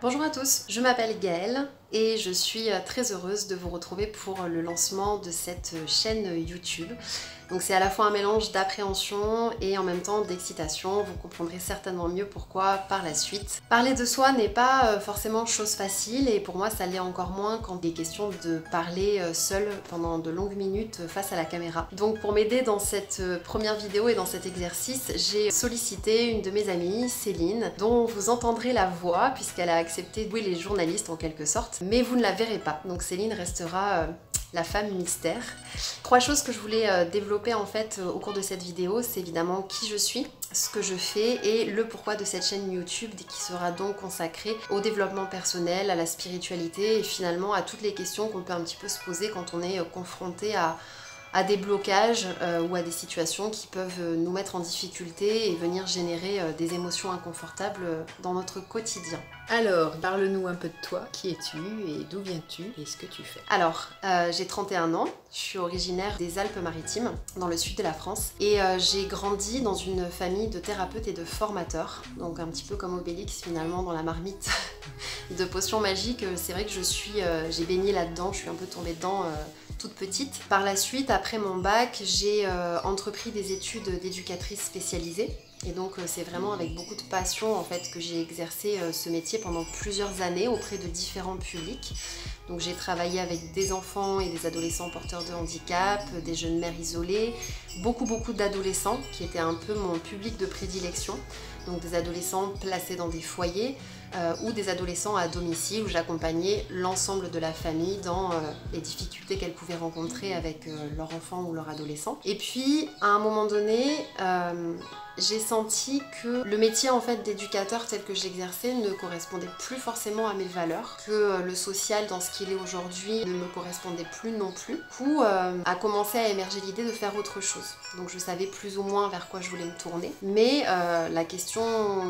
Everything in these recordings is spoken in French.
Bonjour à tous, je m'appelle Gaëlle et je suis très heureuse de vous retrouver pour le lancement de cette chaîne YouTube. Donc c'est à la fois un mélange d'appréhension et en même temps d'excitation, vous comprendrez certainement mieux pourquoi par la suite. Parler de soi n'est pas forcément chose facile et pour moi ça l'est encore moins quand il est question de parler seule pendant de longues minutes face à la caméra. Donc pour m'aider dans cette première vidéo et dans cet exercice, j'ai sollicité une de mes amies, Céline, dont vous entendrez la voix puisqu'elle a accepté de jouer les journalistes en quelque sorte, mais vous ne la verrez pas. Donc Céline restera la femme mystère. Trois choses que je voulais développer en fait au cours de cette vidéo, c'est évidemment qui je suis, ce que je fais et le pourquoi de cette chaîne YouTube qui sera donc consacrée au développement personnel, à la spiritualité et finalement à toutes les questions qu'on peut un petit peu se poser quand on est confronté à des blocages ou à des situations qui peuvent nous mettre en difficulté et venir générer des émotions inconfortables dans notre quotidien. Alors, parle-nous un peu de toi, qui es-tu et d'où viens-tu et ce que tu fais? Alors, j'ai 31 ans, je suis originaire des Alpes-Maritimes, dans le sud de la France, et j'ai grandi dans une famille de thérapeutes et de formateurs, donc un petit peu comme Obélix finalement dans la marmite de potions magiques. C'est vrai que j'ai baigné là-dedans, je suis un peu tombée dedans toute petite. Par la suite, après mon bac, j'ai entrepris des études d'éducatrice spécialisée. Et donc c'est vraiment avec beaucoup de passion en fait que j'ai exercé ce métier pendant plusieurs années auprès de différents publics. Donc j'ai travaillé avec des enfants et des adolescents porteurs de handicap, des jeunes mères isolées, beaucoup d'adolescents qui étaient un peu mon public de prédilection. Donc des adolescents placés dans des foyers ou des adolescents à domicile où j'accompagnais l'ensemble de la famille dans les difficultés qu'elles pouvaient rencontrer avec leur enfant ou leur adolescent. Et puis à un moment donné, j'ai senti que le métier en fait d'éducateur tel que j'exerçais ne correspondait plus forcément à mes valeurs, que le social dans ce qu'il est aujourd'hui ne me correspondait plus non plus. Du coup, a commencé à émerger l'idée de faire autre chose. Donc je savais plus ou moins vers quoi je voulais me tourner, mais la question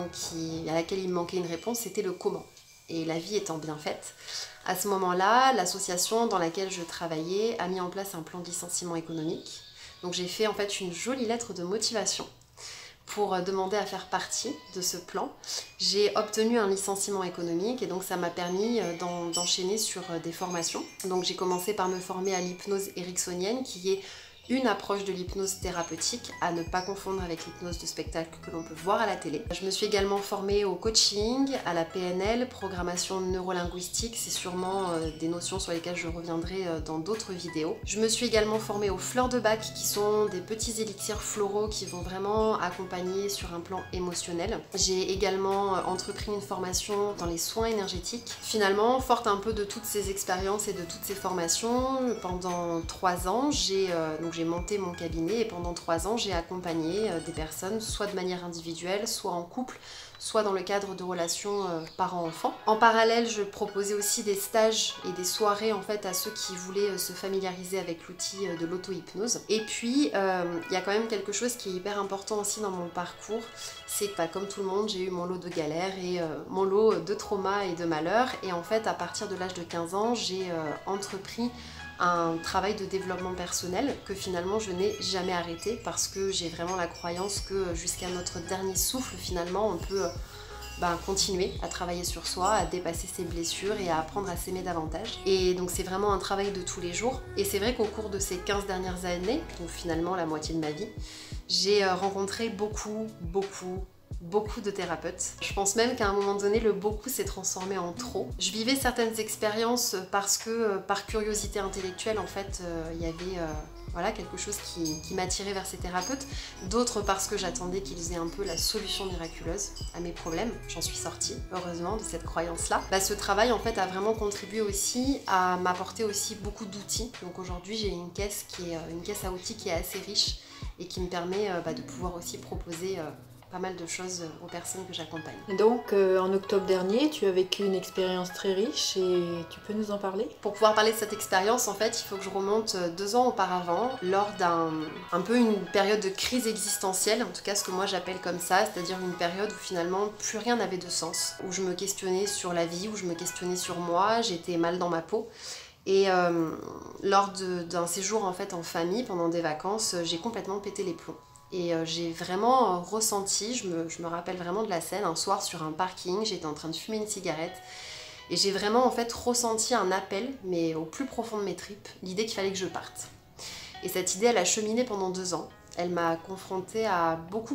à laquelle il me manquait une réponse, c'était le comment. Et la vie étant bien faite, à ce moment-là, l'association dans laquelle je travaillais a mis en place un plan de licenciement économique. Donc j'ai fait en fait une jolie lettre de motivation pour demander à faire partie de ce plan. J'ai obtenu un licenciement économique et donc ça m'a permis d'enchaîner sur des formations. Donc j'ai commencé par me former à l'hypnose ericksonienne qui est une approche de l'hypnose thérapeutique à ne pas confondre avec l'hypnose de spectacle que l'on peut voir à la télé. Je me suis également formée au coaching, à la PNL, programmation neurolinguistique, c'est sûrement des notions sur lesquelles je reviendrai dans d'autres vidéos. Je me suis également formée aux fleurs de bac qui sont des petits élixirs floraux qui vont vraiment accompagner sur un plan émotionnel. J'ai également entrepris une formation dans les soins énergétiques. Finalement, forte un peu de toutes ces expériences et de toutes ces formations, pendant 3 ans, j'ai monté mon cabinet et pendant 3 ans, j'ai accompagné des personnes, soit de manière individuelle, soit en couple, soit dans le cadre de relations parents-enfants. En parallèle, je proposais aussi des stages et des soirées en fait à ceux qui voulaient se familiariser avec l'outil de l'auto-hypnose. Et puis, il y a quand même quelque chose qui est hyper important aussi dans mon parcours, c'est que comme tout le monde, j'ai eu mon lot de galères et mon lot de traumas et de malheurs. Et en fait, à partir de l'âge de 15 ans, j'ai entrepris un travail de développement personnel que finalement je n'ai jamais arrêté parce que j'ai vraiment la croyance que jusqu'à notre dernier souffle finalement on peut continuer à travailler sur soi, à dépasser ses blessures et à apprendre à s'aimer davantage. Et donc c'est vraiment un travail de tous les jours. Et c'est vrai qu'au cours de ces 15 dernières années, donc finalement la moitié de ma vie, j'ai rencontré beaucoup de thérapeutes. Je pense même qu'à un moment donné, le beaucoup s'est transformé en trop. Je vivais certaines expériences parce que, par curiosité intellectuelle, en fait, il y avait quelque chose qui m'attirait vers ces thérapeutes. D'autres parce que j'attendais qu'ils aient un peu la solution miraculeuse à mes problèmes. J'en suis sortie, heureusement, de cette croyance-là. Ce travail, en fait, a vraiment contribué aussi à m'apporter aussi beaucoup d'outils. Donc aujourd'hui, j'ai une caisse à outils qui est assez riche et qui me permet de pouvoir aussi proposer pas mal de choses aux personnes que j'accompagne. Donc en octobre dernier, tu as vécu une expérience très riche et tu peux nous en parler? Pour pouvoir parler de cette expérience, en fait, il faut que je remonte 2 ans auparavant, lors une période de crise existentielle, en tout cas ce que moi j'appelle comme ça, c'est-à-dire une période où finalement plus rien n'avait de sens, où je me questionnais sur la vie, où je me questionnais sur moi, j'étais mal dans ma peau. Et lors d'un séjour en fait en famille pendant des vacances, j'ai complètement pété les plombs. Et j'ai vraiment ressenti, je me rappelle vraiment de la scène, un soir sur un parking, j'étais en train de fumer une cigarette. Et j'ai vraiment en fait ressenti un appel, mais au plus profond de mes tripes, l'idée qu'il fallait que je parte. Et cette idée, elle a cheminé pendant 2 ans. Elle m'a confrontée à beaucoup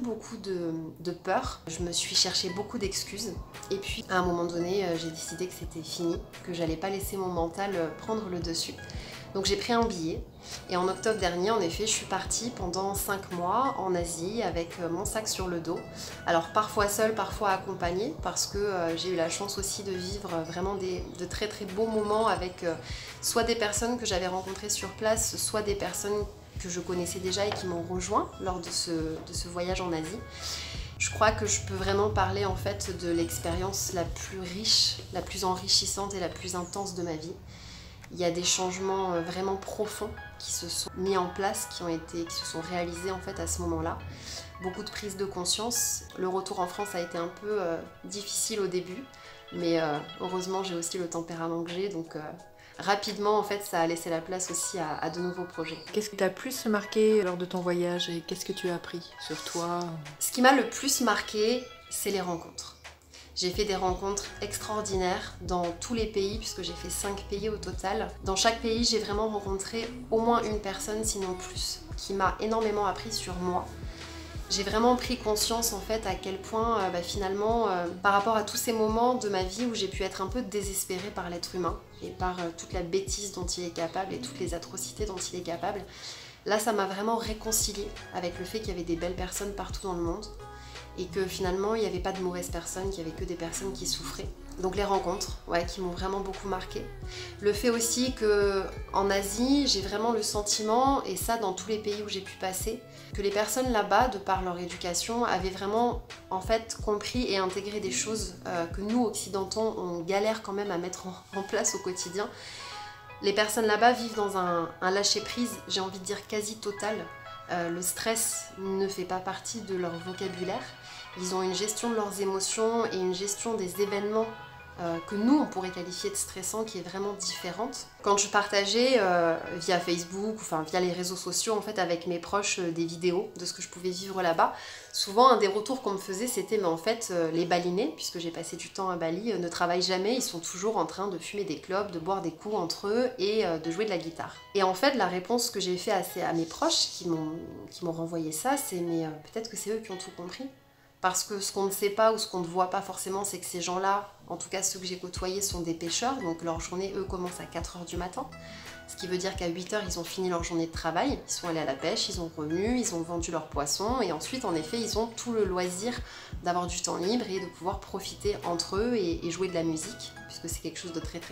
de peur. Je me suis cherché beaucoup d'excuses. Et puis, à un moment donné, j'ai décidé que c'était fini, que j'allais pas laisser mon mental prendre le dessus. Donc j'ai pris un billet. Et en octobre dernier, en effet, je suis partie pendant 5 mois en Asie avec mon sac sur le dos. Alors parfois seule, parfois accompagnée, parce que j'ai eu la chance aussi de vivre vraiment de très très beaux moments avec soit des personnes que j'avais rencontrées sur place, soit des personnes que je connaissais déjà et qui m'ont rejoint lors de ce voyage en Asie. Je crois que je peux vraiment parler en fait de l'expérience la plus riche, la plus enrichissante et la plus intense de ma vie. Il y a des changements vraiment profonds qui se sont mis en place, qui se sont réalisés en fait à ce moment-là. Beaucoup de prise de conscience. Le retour en France a été un peu difficile au début, mais heureusement j'ai aussi le tempérament que j'ai, donc rapidement en fait ça a laissé la place aussi à de nouveaux projets. Qu'est-ce qui t'a plus marqué lors de ton voyage et qu'est-ce que tu as appris sur toi? Ce qui m'a le plus marqué, c'est les rencontres. J'ai fait des rencontres extraordinaires dans tous les pays, puisque j'ai fait 5 pays au total. Dans chaque pays, j'ai vraiment rencontré au moins une personne, sinon plus, qui m'a énormément appris sur moi. J'ai vraiment pris conscience en fait à quel point finalement, par rapport à tous ces moments de ma vie où j'ai pu être un peu désespérée par l'être humain et par toute la bêtise dont il est capable et toutes les atrocités dont il est capable, là ça m'a vraiment réconciliée avec le fait qu'il y avait des belles personnes partout dans le monde. Et que finalement il n'y avait pas de mauvaises personnes, qu'il n'y avait que des personnes qui souffraient. Donc les rencontres, ouais, qui m'ont vraiment beaucoup marquée. Le fait aussi qu'en Asie, j'ai vraiment le sentiment, et ça dans tous les pays où j'ai pu passer, que les personnes là-bas, de par leur éducation, avaient vraiment en fait compris et intégré des choses que nous, occidentaux, on galère quand même à mettre en place au quotidien. Les personnes là-bas vivent dans un lâcher-prise, j'ai envie de dire quasi total. Le stress ne fait pas partie de leur vocabulaire. Ils ont une gestion de leurs émotions et une gestion des événements que nous, on pourrait qualifier de stressants, qui est vraiment différente. Quand je partageais via Facebook, enfin via les réseaux sociaux, en fait, avec mes proches, des vidéos de ce que je pouvais vivre là-bas, souvent un des retours qu'on me faisait, c'était mais en fait, les Balinais, puisque j'ai passé du temps à Bali, ne travaillent jamais, ils sont toujours en train de fumer des clopes, de boire des coups entre eux et de jouer de la guitare. Et en fait, la réponse que j'ai faite à mes proches qui m'ont renvoyé ça, c'est mais peut-être que c'est eux qui ont tout compris. Parce que ce qu'on ne sait pas ou ce qu'on ne voit pas forcément, c'est que ces gens-là, en tout cas ceux que j'ai côtoyés, sont des pêcheurs. Donc leur journée, eux, commence à 4 h du matin. Ce qui veut dire qu'à 8 h, ils ont fini leur journée de travail. Ils sont allés à la pêche, ils ont remu, ils ont vendu leurs poissons. Et ensuite, en effet, ils ont tout le loisir d'avoir du temps libre et de pouvoir profiter entre eux et jouer de la musique. Puisque c'est quelque chose de très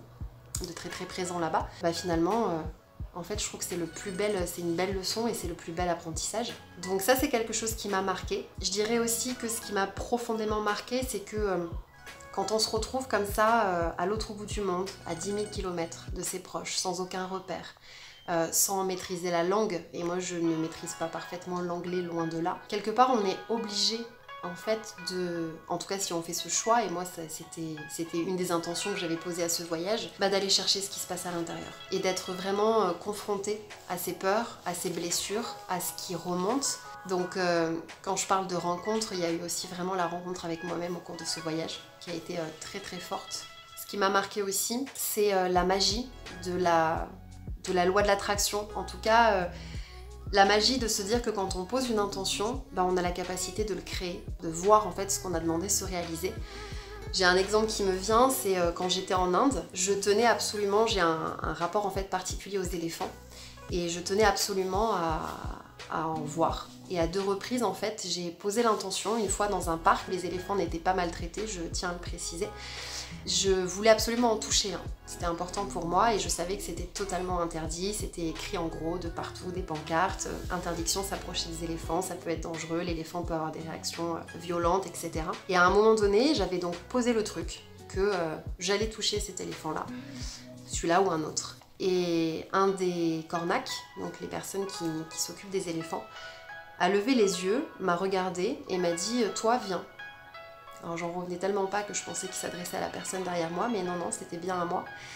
présent là-bas. Finalement... En fait, je trouve que c'est une belle leçon et c'est le plus bel apprentissage. Donc ça, c'est quelque chose qui m'a marqué. Je dirais aussi que ce qui m'a profondément marqué, c'est que quand on se retrouve comme ça, à l'autre bout du monde, à 10 000 km de ses proches, sans aucun repère, sans maîtriser la langue, et moi je ne maîtrise pas parfaitement l'anglais, loin de là, quelque part on est obligé en fait en tout cas si on fait ce choix, et moi c'était une des intentions que j'avais posées à ce voyage, d'aller chercher ce qui se passe à l'intérieur et d'être vraiment confronté à ses peurs, à ses blessures, à ce qui remonte. Donc quand je parle de rencontre, il y a eu aussi vraiment la rencontre avec moi-même au cours de ce voyage qui a été très forte. Ce qui m'a marqué aussi, c'est la magie de la loi de l'attraction, en tout cas la magie de se dire que quand on pose une intention, on a la capacité de le créer, de voir en fait ce qu'on a demandé se réaliser. J'ai un exemple qui me vient, c'est quand j'étais en Inde, j'ai un rapport en fait particulier aux éléphants et je tenais absolument à en voir. Et à 2 reprises en fait, j'ai posé l'intention, une fois dans un parc, les éléphants n'étaient pas maltraités, je tiens à le préciser. Je voulais absolument en toucher un. C'était important pour moi et je savais que c'était totalement interdit. C'était écrit en gros de partout, des pancartes. Interdiction de s'approcher des éléphants, ça peut être dangereux, l'éléphant peut avoir des réactions violentes, etc. Et à un moment donné, j'avais donc posé le truc que j'allais toucher cet éléphant-là, celui-là ou un autre. Et un des cornacs, donc les personnes qui s'occupent des éléphants, a levé les yeux, m'a regardé et m'a dit « Toi, viens ». Alors j'en revenais tellement pas que je pensais qu'il s'adressait à la personne derrière moi, mais non, c'était bien à moi.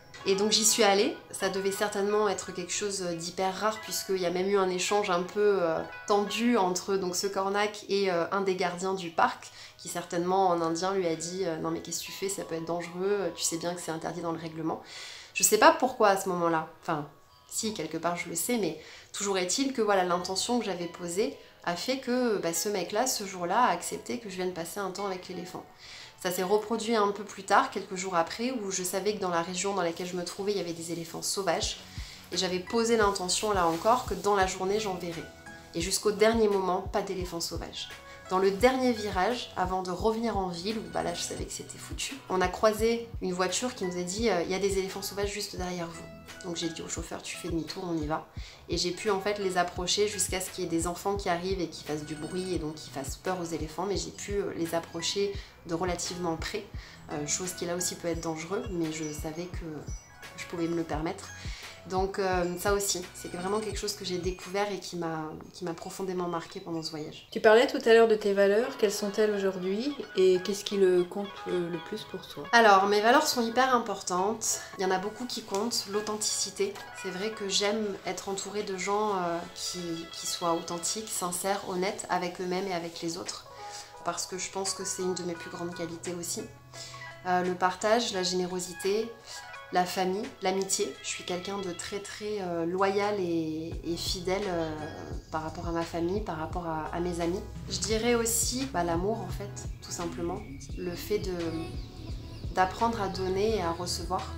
Et donc j'y suis allée, ça devait certainement être quelque chose d'hyper rare puisqu'il y a même eu un échange un peu tendu entre donc, ce cornac et un des gardiens du parc qui certainement en indien lui a dit non mais qu'est-ce que tu fais, ça peut être dangereux, tu sais bien que c'est interdit dans le règlement. Je sais pas pourquoi à ce moment-là, enfin si quelque part je le sais, mais toujours est-il que voilà l'intention que j'avais posée a fait que ce mec-là ce jour-là a accepté que je vienne passer un temps avec l'éléphant. Ça s'est reproduit un peu plus tard, quelques jours après, où je savais que dans la région dans laquelle je me trouvais, il y avait des éléphants sauvages. Et j'avais posé l'intention, là encore, que dans la journée, j'en verrais. Et jusqu'au dernier moment, pas d'éléphants sauvages. Dans le dernier virage, avant de revenir en ville, où là je savais que c'était foutu, on a croisé une voiture qui nous a dit « il y a des éléphants sauvages juste derrière vous ». Donc j'ai dit au chauffeur, tu fais demi-tour, on y va. Et j'ai pu en fait les approcher jusqu'à ce qu'il y ait des enfants qui arrivent et qui fassent du bruit et donc qui fassent peur aux éléphants. Mais j'ai pu les approcher de relativement près, chose qui là aussi peut être dangereux, mais je savais que je pouvais me le permettre. Donc ça aussi, c'est vraiment quelque chose que j'ai découvert et qui m'a profondément marqué pendant ce voyage. Tu parlais tout à l'heure de tes valeurs, quelles sont-elles aujourd'hui et qu'est-ce qui le compte le plus pour toi? Alors, mes valeurs sont hyper importantes, il y en a beaucoup qui comptent, l'authenticité. C'est vrai que j'aime être entourée de gens qui soient authentiques, sincères, honnêtes avec eux-mêmes et avec les autres, parce que je pense que c'est une de mes plus grandes qualités aussi. Le partage, la générosité, la famille, l'amitié. Je suis quelqu'un de très loyal et fidèle par rapport à ma famille, par rapport à mes amis. Je dirais aussi l'amour en fait, tout simplement. Le fait d'apprendre à donner et à recevoir.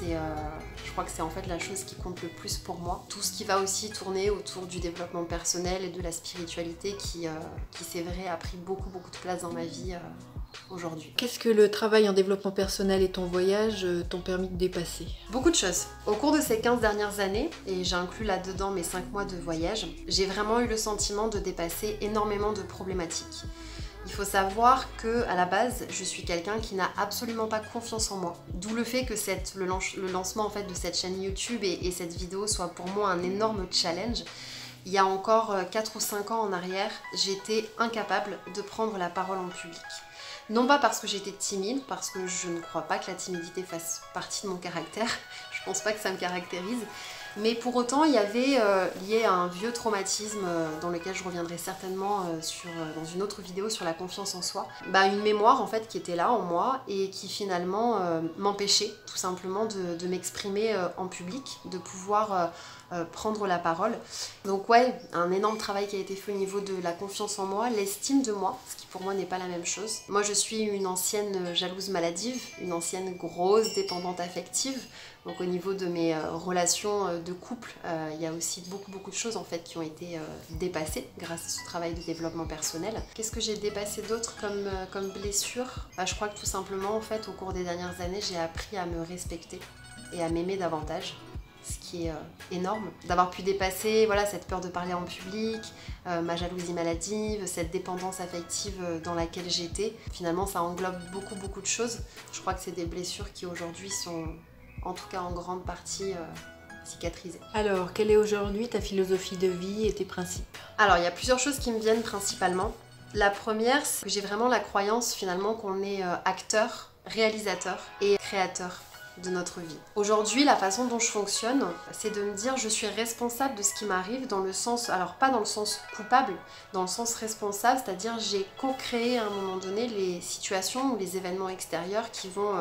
Je crois que c'est en fait la chose qui compte le plus pour moi. Tout ce qui va aussi tourner autour du développement personnel et de la spiritualité qui c'est vrai, a pris beaucoup de place dans ma vie aujourd'hui. Qu'est-ce que le travail en développement personnel et ton voyage t'ont permis de dépasser? Beaucoup de choses. Au cours de ces 15 dernières années, et j'inclus là-dedans mes 5 mois de voyage, j'ai vraiment eu le sentiment de dépasser énormément de problématiques. Il faut savoir que à la base, je suis quelqu'un qui n'a absolument pas confiance en moi. D'où le fait que le lancement en fait, de cette chaîne YouTube et cette vidéo soit pour moi un énorme challenge. Il y a encore 4 ou 5 ans en arrière, j'étais incapable de prendre la parole en public. Non pas parce que j'étais timide, parce que je ne crois pas que la timidité fasse partie de mon caractère, je pense pas que ça me caractérise, mais pour autant il y avait lié à un vieux traumatisme dans lequel je reviendrai certainement dans une autre vidéo sur la confiance en soi, une mémoire en fait qui était là en moi et qui finalement m'empêchait tout simplement de m'exprimer en public, de pouvoir prendre la parole. Donc ouais, un énorme travail qui a été fait au niveau de la confiance en moi, l'estime de moi, ce qui pour moi n'est pas la même chose. Moi je suis une ancienne jalouse maladive, une ancienne grosse dépendante affective, donc au niveau de mes relations de couple, il y a aussi beaucoup de choses en fait qui ont été dépassées grâce à ce travail de développement personnel. Qu'est-ce que j'ai dépassé d'autre comme blessure? Je crois que tout simplement en fait au cours des dernières années j'ai appris à me respecter et à m'aimer davantage. Ce qui est énorme, d'avoir pu dépasser cette peur de parler en public, ma jalousie maladive, cette dépendance affective dans laquelle j'étais. Finalement, ça englobe beaucoup de choses. Je crois que c'est des blessures qui aujourd'hui sont, en tout cas en grande partie, cicatrisées. Alors, quelle est aujourd'hui ta philosophie de vie et tes principes? Alors, il y a plusieurs choses qui me viennent principalement. La première, c'est que j'ai vraiment la croyance finalement qu'on est acteur, réalisateur et créateur de notre vie. Aujourd'hui, la façon dont je fonctionne, c'est de me dire je suis responsable de ce qui m'arrive dans le sens, alors pas dans le sens coupable, dans le sens responsable, c'est-à-dire j'ai co-créé à un moment donné les situations ou les événements extérieurs qui vont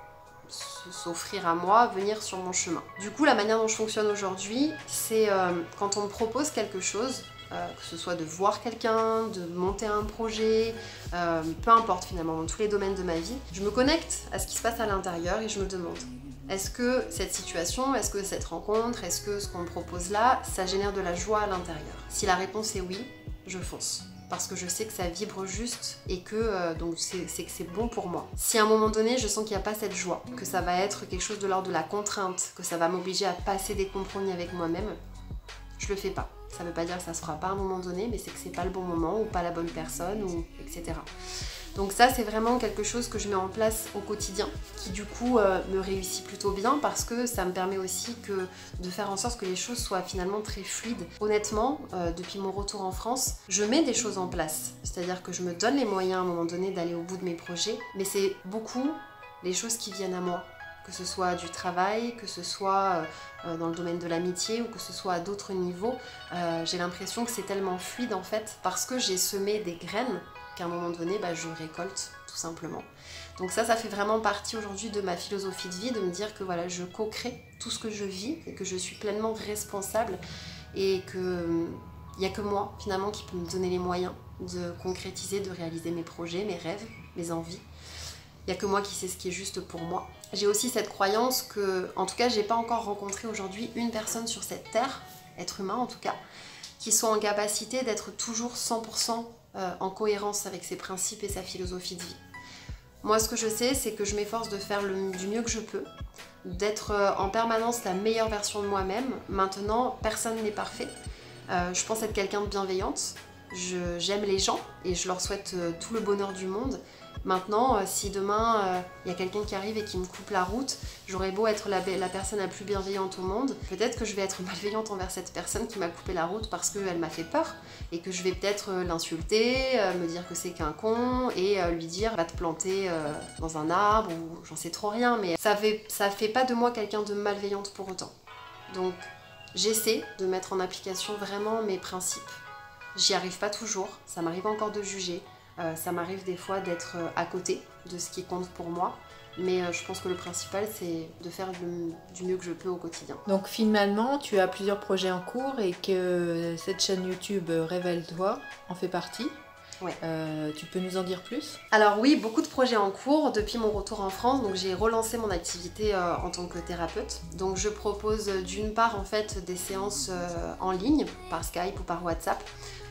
s'offrir à moi, venir sur mon chemin. Du coup, la manière dont je fonctionne aujourd'hui, c'est quand on me propose quelque chose, que ce soit de voir quelqu'un, de monter un projet, peu importe finalement, dans tous les domaines de ma vie, je me connecte à ce qui se passe à l'intérieur et je me demande, est-ce que cette situation, est-ce que cette rencontre, est-ce que ce qu'on me propose là, ça génère de la joie à l'intérieur? Si la réponse est oui, je fonce. Parce que je sais que ça vibre juste et que donc c'est que c'est bon pour moi. Si à un moment donné je sens qu'il n'y a pas cette joie, que ça va être quelque chose de l'ordre de la contrainte, que ça va m'obliger à passer des compromis avec moi-même, je le fais pas. Ça veut pas dire que ça se fera pas à un moment donné, mais c'est que c'est pas le bon moment ou pas la bonne personne, ou etc. Donc ça c'est vraiment quelque chose que je mets en place au quotidien, qui du coup me réussit plutôt bien parce que ça me permet aussi de faire en sorte que les choses soient finalement très fluides. Honnêtement, depuis mon retour en France, je mets des choses en place. C'est-à-dire que je me donne les moyens à un moment donné d'aller au bout de mes projets, mais c'est beaucoup les choses qui viennent à moi. que ce soit du travail, que ce soit dans le domaine de l'amitié ou que ce soit à d'autres niveaux. J'ai l'impression que c'est tellement fluide en fait parce que j'ai semé des graines qu'à un moment donné je récolte tout simplement. Donc ça fait vraiment partie aujourd'hui de ma philosophie de vie, de me dire que voilà, je co-crée tout ce que je vis et que je suis pleinement responsable et que il n'y a que moi finalement qui peut me donner les moyens de concrétiser, de réaliser mes projets, mes rêves, mes envies. Il n'y a que moi qui sais ce qui est juste pour moi. J'ai aussi cette croyance que, en tout cas, j'ai pas encore rencontré aujourd'hui une personne sur cette terre, être humain en tout cas, qui soit en capacité d'être toujours 100% en cohérence avec ses principes et sa philosophie de vie. Moi, ce que je sais, c'est que je m'efforce de faire du mieux que je peux, d'être en permanence la meilleure version de moi-même. Maintenant, personne n'est parfait. Je pense être quelqu'un de bienveillante. J'aime les gens et je leur souhaite tout le bonheur du monde. Maintenant, si demain il y a quelqu'un qui arrive et qui me coupe la route, j'aurais beau être la personne la plus bienveillante au monde, peut-être que je vais être malveillante envers cette personne qui m'a coupé la route parce qu'elle m'a fait peur et que je vais peut-être l'insulter, me dire que c'est qu'un con et lui dire va te planter dans un arbre ou j'en sais trop rien, mais ça fait pas de moi quelqu'un de malveillante pour autant. Donc j'essaie de mettre en application vraiment mes principes. J'y arrive pas toujours, ça m'arrive encore de juger. Ça m'arrive des fois d'être à côté de ce qui compte pour moi, mais je pense que le principal c'est de faire du mieux que je peux au quotidien. Donc finalement, tu as plusieurs projets en cours et que cette chaîne YouTube Révèle-toi en fait partie. Ouais. Tu peux nous en dire plus? Alors oui, beaucoup de projets en cours depuis mon retour en France. Donc j'ai relancé mon activité en tant que thérapeute. Donc je propose d'une part en fait des séances en ligne par Skype ou par WhatsApp.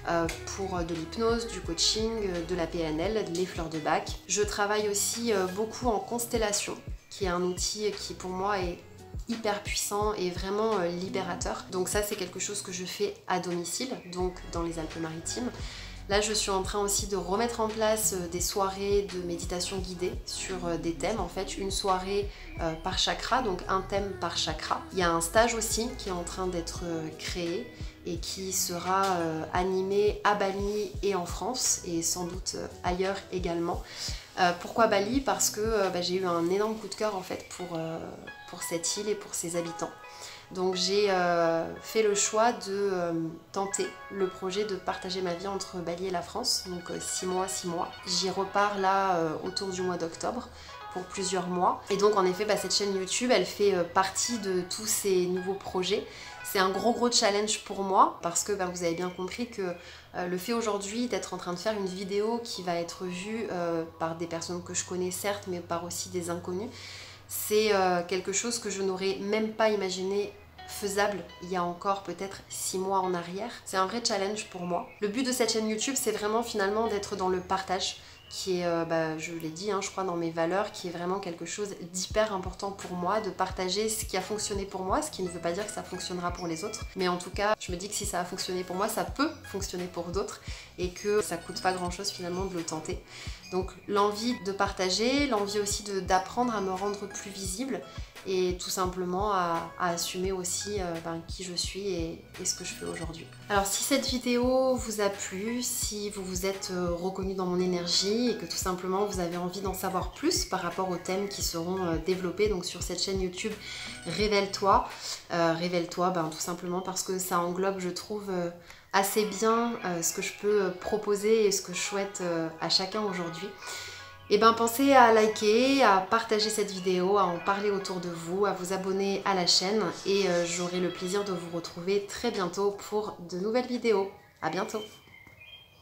Pour de l'hypnose, du coaching, de la PNL, les fleurs de bac. Je travaille aussi beaucoup en constellation, qui est un outil qui pour moi est hyper puissant et vraiment libérateur. Donc ça c'est quelque chose que je fais à domicile, donc dans les Alpes-Maritimes. Là, je suis en train aussi de remettre en place des soirées de méditation guidée sur des thèmes. En fait, une soirée par chakra, donc un thème par chakra. Il y a un stage aussi qui est en train d'être créé et qui sera animé à Bali et en France et sans doute ailleurs également. Pourquoi Bali? Parce que j'ai eu un énorme coup de cœur en fait pour cette île et pour ses habitants. Donc j'ai fait le choix de tenter le projet de partager ma vie entre Bali et la France, donc 6 mois. J'y repars là autour du mois d'octobre pour plusieurs mois. Et donc en effet, cette chaîne YouTube, elle fait partie de tous ces nouveaux projets. C'est un gros challenge pour moi parce que vous avez bien compris que le fait aujourd'hui d'être en train de faire une vidéo qui va être vue par des personnes que je connais certes, mais par aussi des inconnus, c'est quelque chose que je n'aurais même pas imaginé faisable il y a encore peut-être 6 mois en arrière. C'est un vrai challenge pour moi. Le but de cette chaîne YouTube, c'est vraiment finalement d'être dans le partage, qui est, je l'ai dit, je crois dans mes valeurs, qui est vraiment quelque chose d'hyper important pour moi, de partager ce qui a fonctionné pour moi, ce qui ne veut pas dire que ça fonctionnera pour les autres. Mais en tout cas, je me dis que si ça a fonctionné pour moi, ça peut fonctionner pour d'autres et que ça coûte pas grand chose finalement de le tenter. Donc l'envie de partager, l'envie aussi d'apprendre à me rendre plus visible et tout simplement à assumer aussi qui je suis et ce que je fais aujourd'hui. Alors si cette vidéo vous a plu, si vous vous êtes reconnu dans mon énergie et que tout simplement vous avez envie d'en savoir plus par rapport aux thèmes qui seront développés donc sur cette chaîne YouTube Révèle-toi, Révèle-toi tout simplement parce que ça englobe, je trouve, assez bien ce que je peux proposer et ce que je souhaite à chacun aujourd'hui. Et pensez à liker, à partager cette vidéo, à en parler autour de vous, à vous abonner à la chaîne et j'aurai le plaisir de vous retrouver très bientôt pour de nouvelles vidéos. À bientôt!